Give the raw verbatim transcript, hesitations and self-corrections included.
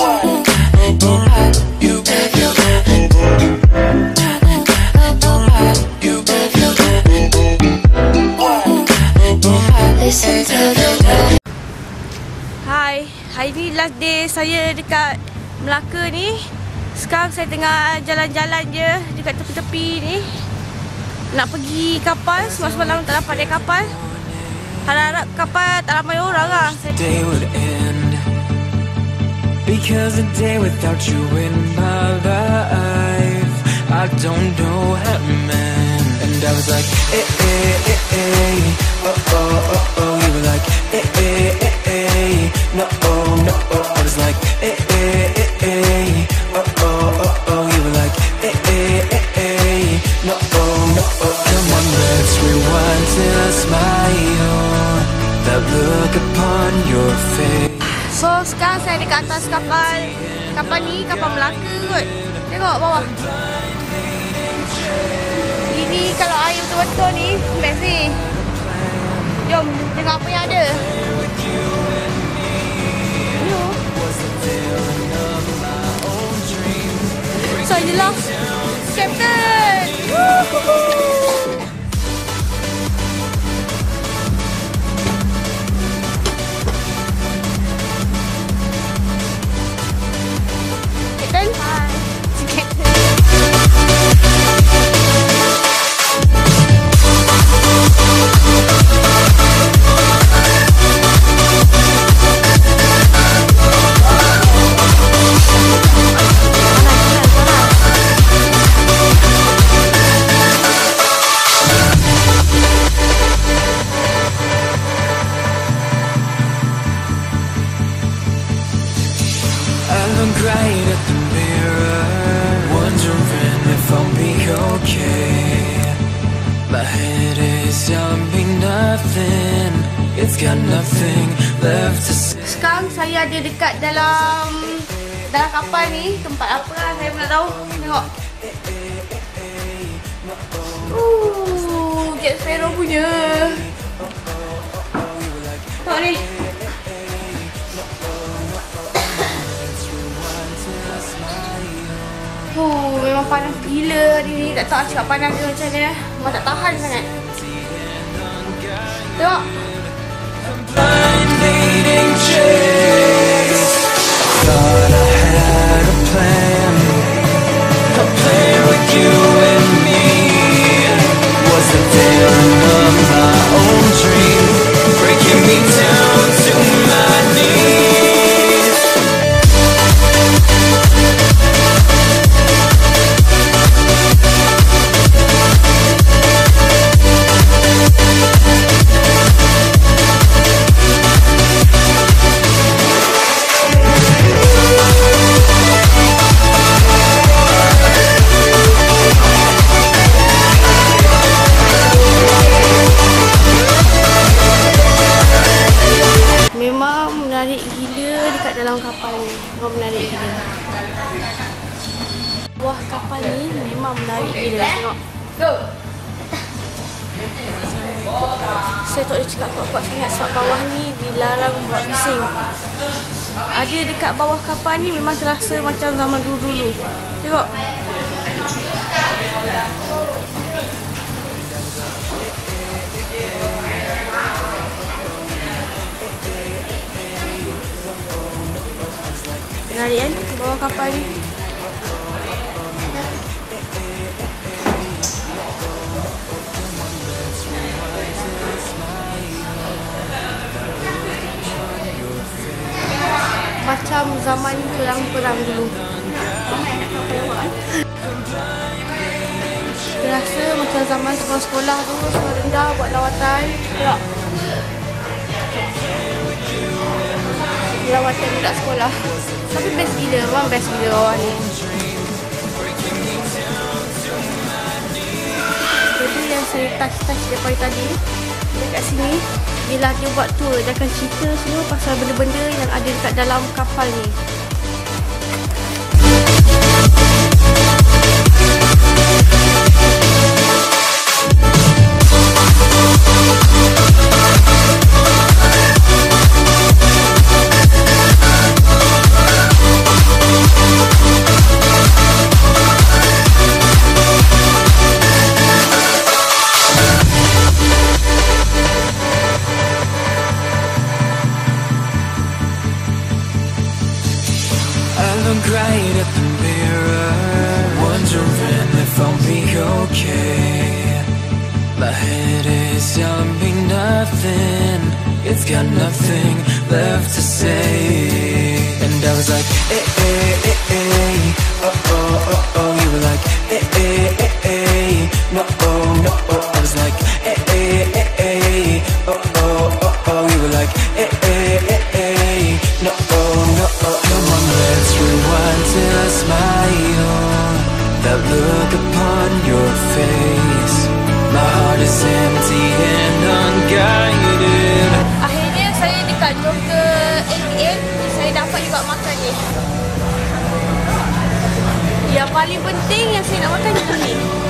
Hai, hari ni last day saya dekat Melaka ni. Sekarang saya tengah jalan-jalan je dekat tepi-tepi ni. Nak pergi kapal, semalam-semalam tak dapat naik kapal. Harap-harap kapal tak ramai orang lah. Because a day without you in my life, I don't know how to mend. And I was like, eh, eh, eh, eh, oh, oh, oh, oh. You were like, eh, eh, eh, eh, no, oh, no, oh. I was like, eh, eh, eh, eh, oh, oh, oh, oh. You were like, eh, eh, eh, eh, no, oh, no, oh. Come on, let's rewind to a smile, that look upon your face. So sekarang saya dekat atas kapal. Kapal ni kapal Melaka kot. Tengok bawah. Ini kalau air betul-betul ni best ni. Jom tengok apa yang ada. So inilah Captain. Woohoo. Right at the mirror, wondering if I'll be okay. My head is telling me nothing, it's got nothing left to say. Sekarang saya ada dekat dalam dalam kapal ni. Tempat apa lah saya pun tak tahu. Tengok. Uh, Jack Sparrow punya. Tengok ni. Oh, memang panas gila hari ni. Tak tahu cakap panas dia macam mana. Memang tak tahan sangat. Tengok. Menarik gila dekat dalam kapal ni. Memang menarik gila. Buah kapal ni memang menarik gila. Tengok. Go. Saya tak boleh cakap kuat-kuat sangat sebab bawah ni dilarang buat bising. Ada dekat bawah kapal ni memang terasa macam zaman dulu-dulu. Tengok. Menarik kan bawah kapal ni. Macam zaman perang-perang dulu. Terasa macam zaman sekolah-sekolah tu, sekolah rendah buat lawatan. Tengok. Lawatan budak sekolah. Tapi best gila, memang best gila bawah ni. Jadi yang saya touch-touch daripada tadi dekat sini, bila dia buat tour, dia akan cerita semua pasal benda-benda yang ada dekat dalam kapal ni. look right at the mirror, wondering if I'll be okay. My head is telling me nothing, it's got nothing left to say. And I was like, eh, eh, eh, eh, oh, oh, oh, oh. You were like, eh, eh, eh, eh, no, oh, no, oh. I was like, eh, eh, eh, eh, oh, oh, oh, oh. You were like, eh, eh, eh, eh, no, oh, no, oh. Come on, let's rewind till I smile. That look upon your face, my heart is empty and unguided. Akhirnya saya dekat Joker A T M, saya dapat juga makan ni. Yang paling penting yang saya nak makan ni.